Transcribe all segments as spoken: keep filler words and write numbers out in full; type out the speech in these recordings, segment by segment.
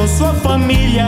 com sua família.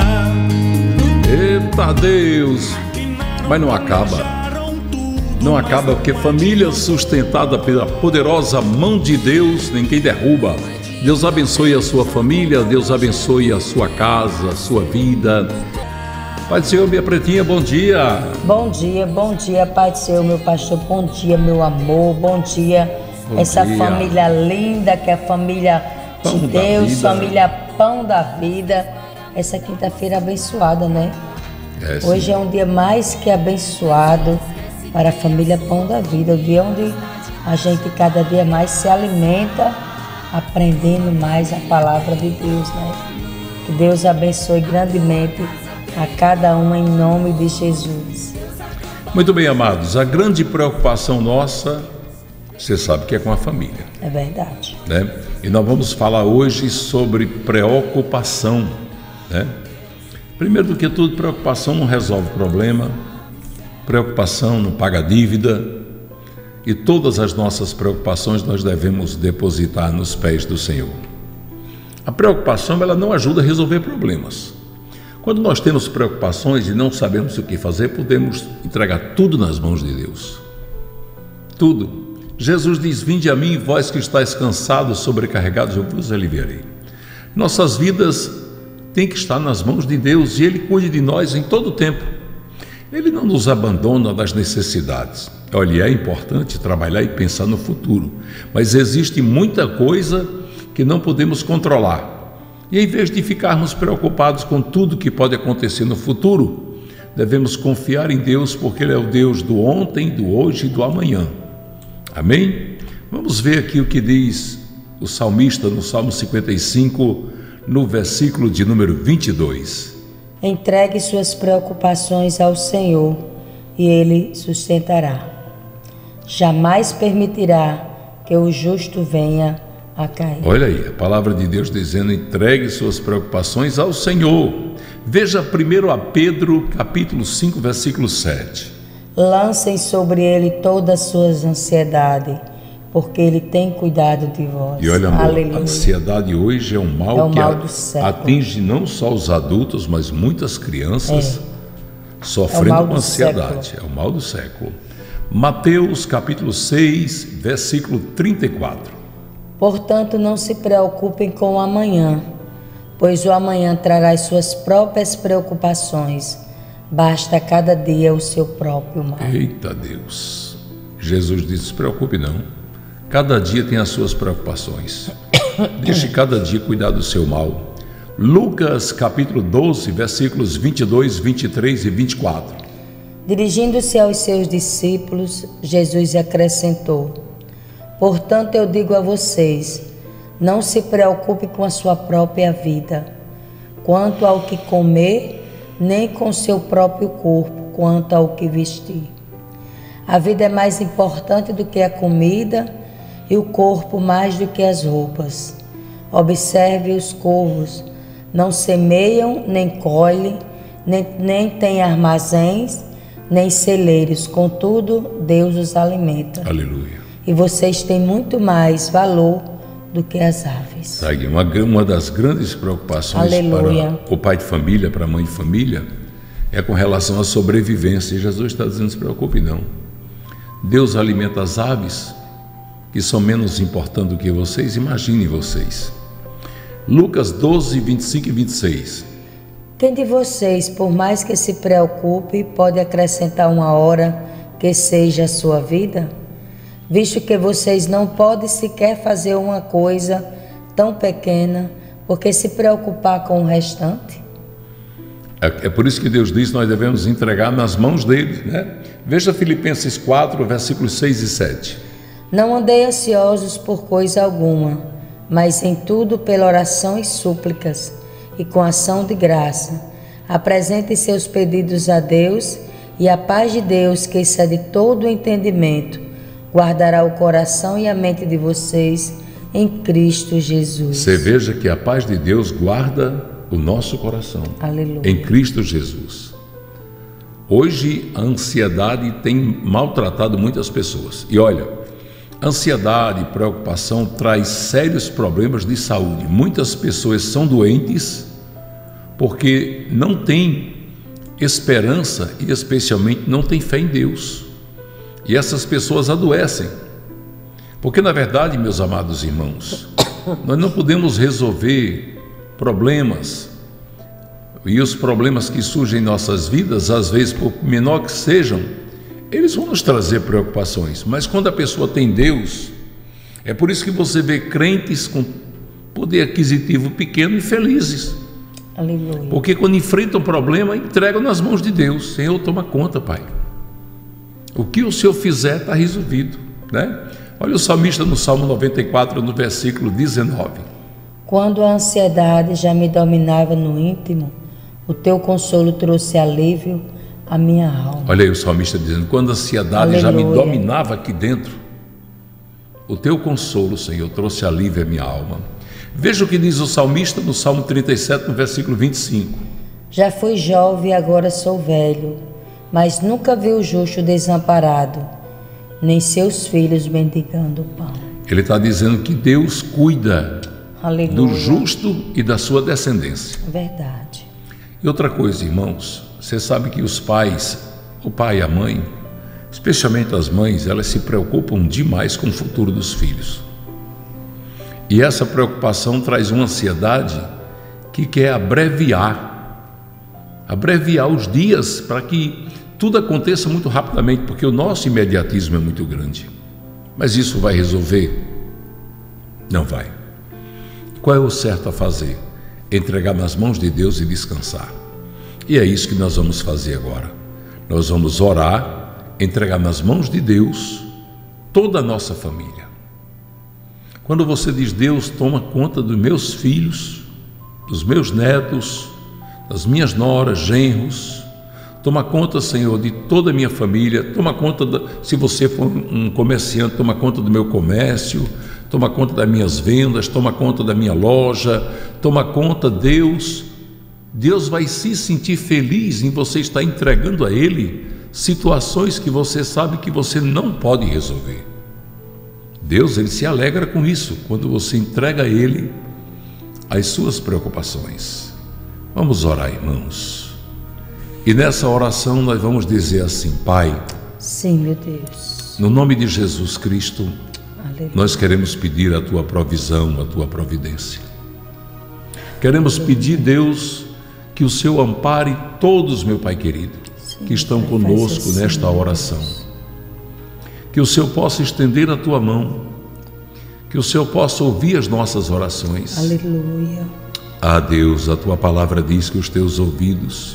Eita Deus! Mas não acaba. Não acaba, porque família sustentada pela poderosa mão de Deus, ninguém derruba. Deus abençoe a sua família, Deus abençoe a sua casa, a sua vida. Pai do Senhor, minha pretinha, bom dia. Bom dia, bom dia, Pai do Senhor, meu pastor, bom dia, meu amor, bom dia. Bom Essa dia. família linda, que é a família Pão de da Deus, vida. família Pão da Vida. Essa quinta-feira abençoada, né? É, sim. Hoje é um dia mais que abençoado para a família Pão da Vida, o dia onde a gente cada dia mais se alimenta, aprendendo mais a palavra de Deus, né? Que Deus abençoe grandemente a cada um em nome de Jesus. Muito bem, amados, a grande preocupação nossa, você sabe que é com a família, É verdade. né? E nós vamos falar hoje sobre preocupação, né? Primeiro do que tudo, preocupação não resolve problema, preocupação não paga dívida, e todas as nossas preocupações nós devemos depositar nos pés do Senhor. A preocupação, ela não ajuda a resolver problemas. Quando nós temos preocupações e não sabemos o que fazer, podemos entregar tudo nas mãos de Deus. Tudo. Jesus diz: vinde a mim, vós que estáis cansados, sobrecarregados, eu vos aliviarei. Nossas vidas têm que estar nas mãos de Deus e Ele cuida de nós em todo o tempo. Ele não nos abandona das necessidades. Olha, é importante trabalhar e pensar no futuro, mas existe muita coisa que não podemos controlar. E em vez de ficarmos preocupados com tudo que pode acontecer no futuro, devemos confiar em Deus, porque Ele é o Deus do ontem, do hoje e do amanhã. Amém? Vamos ver aqui o que diz o salmista no Salmo cinquenta e cinco, no versículo de número vinte e dois. Entregue suas preocupações ao Senhor e Ele sustentará. Jamais permitirá que o justo venha a cair. Olha aí, a palavra de Deus dizendo: entregue suas preocupações ao Senhor. Veja primeiro a Pedro, capítulo cinco, versículo sete. Lancem sobre Ele todas as suas ansiedades, porque Ele tem cuidado de vós. E olha, amor, Aleluia. a ansiedade hoje é um mal, É o que mal a- do século. atinge não só os adultos, mas muitas crianças sofrendo É o mal com do ansiedade. É o mal do século. Mateus, capítulo seis, versículo trinta e quatro. Portanto, não se preocupem com o amanhã, pois o amanhã trará as suas próprias preocupações. Basta cada dia o seu próprio mal. Eita Deus! Jesus disse: se preocupe não. Cada dia tem as suas preocupações. Deixe cada dia cuidar do seu mal. Lucas, capítulo doze, versículos vinte e dois, vinte e três e vinte e quatro. Dirigindo-se aos seus discípulos, Jesus acrescentou: portanto, eu digo a vocês, não se preocupe com a sua própria vida, quanto ao que comer, nem com seu próprio corpo, quanto ao que vestir. A vida é mais importante do que a comida e o corpo mais do que as roupas. Observe os corvos, não semeiam, nem colhem, nem, nem têm armazéns, nem celeiros, contudo, Deus os alimenta. Aleluia. E vocês têm muito mais valor do que as aves. Sabe, uma, uma das grandes preocupações Aleluia. para o pai de família, para a mãe de família, é com relação à sobrevivência. E Jesus está dizendo: não se preocupe não. Deus alimenta as aves, que são menos importantes do que vocês. Imaginem vocês. Lucas doze, vinte e cinco e vinte e seis. Quem de vocês, por mais que se preocupe, pode acrescentar uma hora que seja a sua vida? Visto que vocês não podem sequer fazer uma coisa tão pequena, porque se preocupar com o restante? É, é por isso que Deus diz que nós devemos entregar nas mãos dele, né? Veja Filipenses quatro, versículos seis e sete. Não andei ansiosos por coisa alguma, mas em tudo pela oração e súplicas, e com ação de graça, apresentem seus pedidos a Deus, e a paz de Deus, que excede todo o entendimento, guardará o coração e a mente de vocês em Cristo Jesus. Você veja que a paz de Deus guarda o nosso coração. Aleluia. Em Cristo Jesus. Hoje a ansiedade tem maltratado muitas pessoas. E olha, ansiedade e preocupação traz sérios problemas de saúde. Muitas pessoas são doentes porque não tem esperança e especialmente não tem fé em Deus. E essas pessoas adoecem. Porque na verdade, meus amados irmãos, nós não podemos resolver problemas, e os problemas que surgem em nossas vidas, às vezes por menor que sejam, eles vão nos trazer preocupações. Mas quando a pessoa tem Deus, é por isso que você vê crentes com poder aquisitivo pequeno e felizes. Aleluia. Porque quando enfrentam um problema, entregam nas mãos de Deus. Senhor, toma conta, Pai. O que o Senhor fizer está resolvido, né? Olha o salmista no Salmo noventa e quatro, no versículo dezenove. Quando a ansiedade já me dominava no íntimo, o teu consolo trouxe alívio à minha alma. Olha aí o salmista dizendo, quando a ansiedade Aleluia. Já me dominava aqui dentro, o teu consolo, Senhor, trouxe alívio à minha alma. Veja o que diz o salmista no Salmo trinta e sete, no versículo vinte e cinco. Já fui jovem e agora sou velho, mas nunca vi o justo desamparado, nem seus filhos mendigando pão. Ele está dizendo que Deus cuida Aleluia. Do justo e da sua descendência. Verdade. E outra coisa, irmãos, você sabe que os pais, o pai e a mãe, especialmente as mães, elas se preocupam demais com o futuro dos filhos. E essa preocupação traz uma ansiedade que quer abreviar, abreviar os dias para que tudo aconteça muito rapidamente, porque o nosso imediatismo é muito grande. Mas isso vai resolver? Não vai. Qual é o certo a fazer? Entregar nas mãos de Deus e descansar. E é isso que nós vamos fazer agora. Nós vamos orar, entregar nas mãos de Deus toda a nossa família. Quando você diz, Deus, toma conta dos meus filhos, dos meus netos, das minhas noras, genros, toma conta, Senhor, de toda a minha família, toma conta, da, se você for um comerciante, toma conta do meu comércio, toma conta das minhas vendas, toma conta da minha loja, toma conta, Deus. Deus vai se sentir feliz em você estar entregando a Ele situações que você sabe que você não pode resolver. Deus, Ele se alegra com isso, quando você entrega a Ele as suas preocupações. Vamos orar, irmãos. E nessa oração nós vamos dizer assim, Pai. Sim, meu Deus. No nome de Jesus Cristo, Aleluia. Nós queremos pedir a Tua provisão, a Tua providência. Queremos Aleluia. Pedir, Deus, que o Senhor ampare todos, meu Pai querido, Sim, que estão pai, conosco assim, nesta oração. Que o Senhor possa estender a Tua mão, que o Senhor possa ouvir as nossas orações. Aleluia. Ah, Deus, a Tua palavra diz que os Teus ouvidos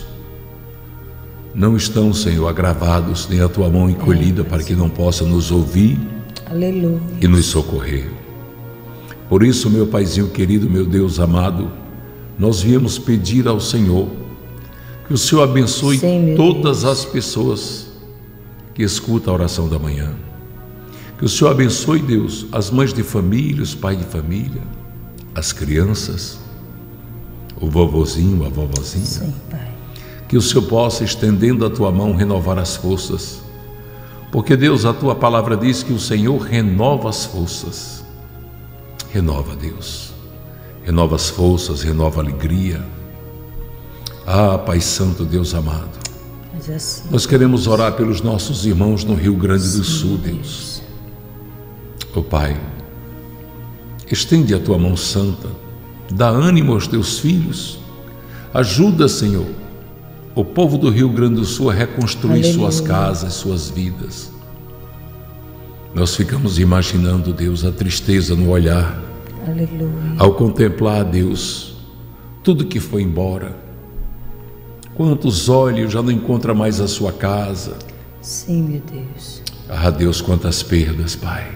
não estão, Senhor, agravados, nem a Tua mão encolhida é, para que não possa nos ouvir Aleluia. E nos socorrer. Por isso, meu Paizinho querido, meu Deus amado, nós viemos pedir ao Senhor que o Senhor abençoe Sim, todas Deus. As pessoas que escutam a oração da manhã. Que o Senhor abençoe, Deus, as mães de família, os pais de família, as crianças, o vovozinho, a vovozinha. Sim, Pai. Que o Senhor possa, estendendo a Tua mão, renovar as forças. Porque, Deus, a Tua palavra diz que o Senhor renova as forças. Renova, Deus. Renova as forças, renova a alegria. Ah, Pai Santo, Deus amado. Assim, nós queremos orar pelos nossos irmãos no Rio Grande do Sul, Deus. Ó Pai, estende a Tua mão santa, dá ânimo aos Teus filhos. Ajuda, Senhor, o povo do Rio Grande do Sul a reconstruir Aleluia. Suas casas, suas vidas. Nós ficamos imaginando, Deus, a tristeza no olhar. Aleluia. Ao contemplar, Deus, tudo que foi embora. Quantos olhos já não encontram mais a sua casa. Sim, meu Deus. Ah, Deus, quantas perdas, Pai.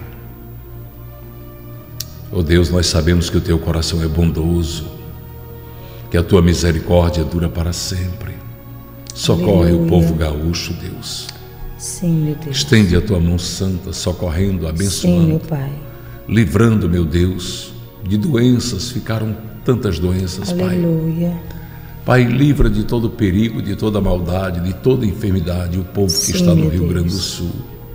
Oh Deus, nós sabemos que o Teu coração é bondoso, que a Tua misericórdia dura para sempre. Socorre Aleluia. O povo gaúcho, Deus. Sim, meu Deus. Estende a Tua mão santa, socorrendo, abençoando. Sim, meu Pai. Livrando, meu Deus, de doenças, ficaram tantas doenças, Aleluia. Pai. Aleluia. Pai, livra de todo perigo, de toda maldade, de toda enfermidade, o povo Sim, que está no Rio Deus. Grande do Sul.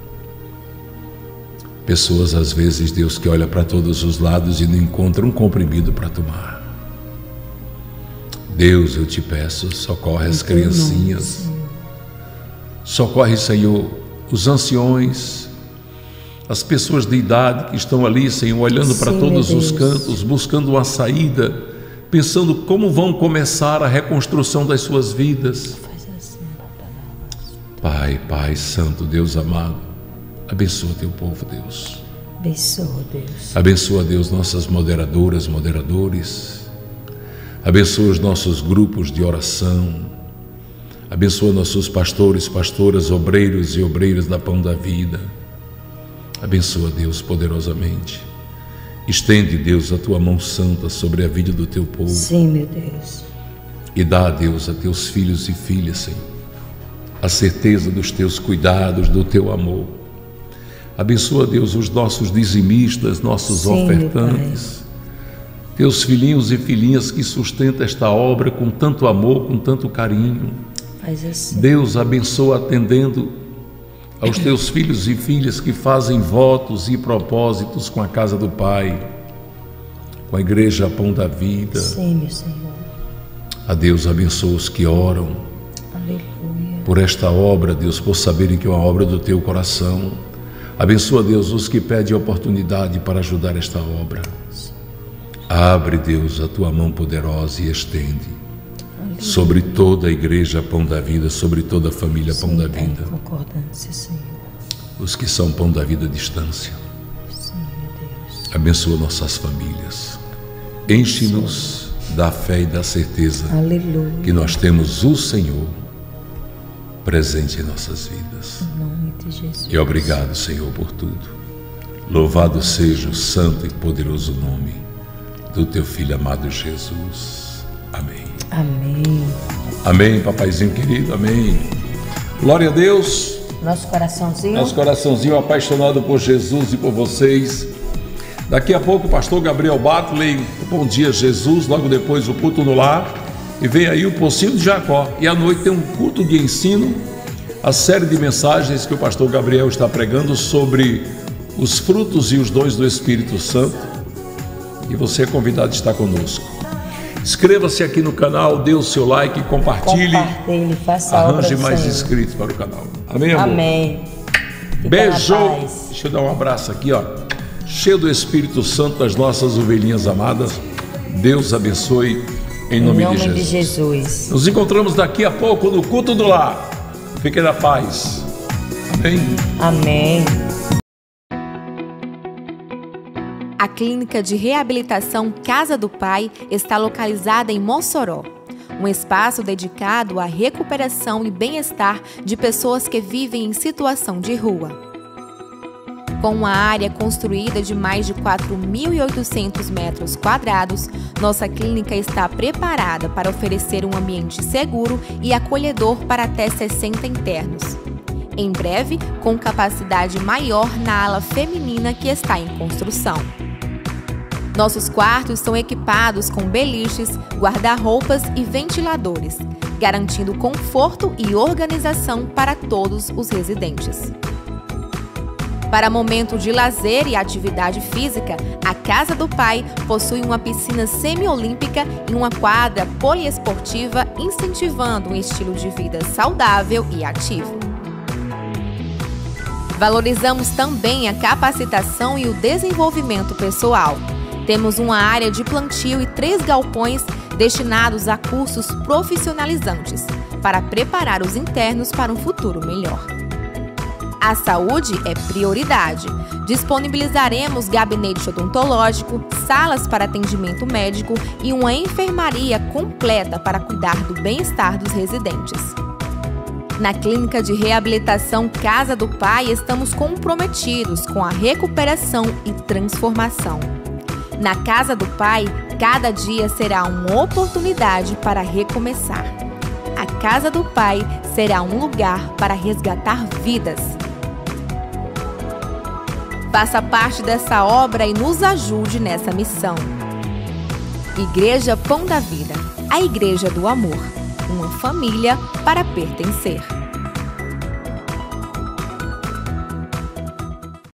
Pessoas, às vezes, Deus, que olha para todos os lados e não encontra um comprimido para tomar. Deus, eu te peço, socorre as criancinhas, socorre, Senhor, os anciões, as pessoas de idade que estão ali, Senhor, olhando para todos os cantos, buscando uma saída, pensando como vão começar a reconstrução das suas vidas. Pai, Pai Santo, Deus amado, abençoa teu povo, Deus. Abençoa, Deus. Abençoa, Deus, nossas moderadoras, moderadores. Abençoa os nossos grupos de oração. Abençoa nossos pastores, pastoras, obreiros e obreiras da Pão da Vida. Abençoa, Deus, poderosamente. Estende, Deus, a tua mão santa sobre a vida do teu povo. Sim, meu Deus. E dá, Deus, a teus filhos e filhas, Senhor, a certeza dos teus cuidados, do teu amor. Abençoa, Deus, os nossos dizimistas, nossos Sim, ofertantes, teus filhinhos e filhinhas que sustentam esta obra com tanto amor, com tanto carinho. Faz assim. Deus, abençoa atendendo aos teus filhos e filhas que fazem votos e propósitos com a casa do Pai, com a igreja Pão da Vida. Sim, meu Senhor. A Deus, abençoa os que oram. Aleluia. Por esta obra, Deus, por saberem que é uma obra do teu coração. Abençoa, Deus, os que pedem oportunidade para ajudar esta obra. Abre, Deus, a tua mão poderosa e estende Aleluia. Sobre toda a igreja Pão da Vida, sobre toda a família Sim, Pão da Vida. Concordância, Senhor. Os que são Pão da Vida à distância. Sim, meu Deus. Abençoa nossas famílias. Enche-nos da fé e da certeza Aleluia. Que nós temos o Senhor presente em nossas vidas. Em nome de Jesus. E obrigado, Senhor, por tudo. Louvado seja o santo e poderoso nome do teu Filho amado Jesus. Amém. Amém. Amém, papaizinho querido, amém. Glória a Deus. Nosso coraçãozinho. Nosso coraçãozinho apaixonado por Jesus e por vocês. Daqui a pouco o pastor Gabriel Batley, Bom Dia Jesus, logo depois o culto no lar. E vem aí o Pocinho de Jacó. E à noite tem um culto de ensino, a série de mensagens que o pastor Gabriel está pregando sobre os frutos e os dons do Espírito Santo. E você é convidado a estar conosco. Inscreva-se aqui no canal, dê o seu like, compartilhe, compartilhe faça arranje a mais Senhor. inscritos para o canal. Amém, amor? Amém. Fica Beijo. Deixa eu dar um abraço aqui, ó, cheio do Espírito Santo das nossas ovelhinhas amadas. Deus abençoe em nome, em nome de, Jesus. de Jesus. Nos encontramos daqui a pouco no culto do lar. Fiquem na paz. Amém. Amém. A Clínica de Reabilitação Casa do Pai está localizada em Mossoró, um espaço dedicado à recuperação e bem-estar de pessoas que vivem em situação de rua. Com uma área construída de mais de quatro mil e oitocentos metros quadrados, nossa clínica está preparada para oferecer um ambiente seguro e acolhedor para até sessenta internos. Em breve, com capacidade maior na ala feminina que está em construção. Nossos quartos são equipados com beliches, guarda-roupas e ventiladores, garantindo conforto e organização para todos os residentes. Para momento de lazer e atividade física, a Casa do Pai possui uma piscina semiolímpica e uma quadra poliesportiva, incentivando um estilo de vida saudável e ativo. Valorizamos também a capacitação e o desenvolvimento pessoal. Temos uma área de plantio e três galpões destinados a cursos profissionalizantes, para preparar os internos para um futuro melhor. A saúde é prioridade. Disponibilizaremos gabinete odontológico, salas para atendimento médico e uma enfermaria completa para cuidar do bem-estar dos residentes. Na Clínica de Reabilitação Casa do Pai, estamos comprometidos com a recuperação e transformação. Na Casa do Pai, cada dia será uma oportunidade para recomeçar. A Casa do Pai será um lugar para resgatar vidas. Faça parte dessa obra e nos ajude nessa missão. Igreja Pão da Vida, a Igreja do Amor, uma família para pertencer.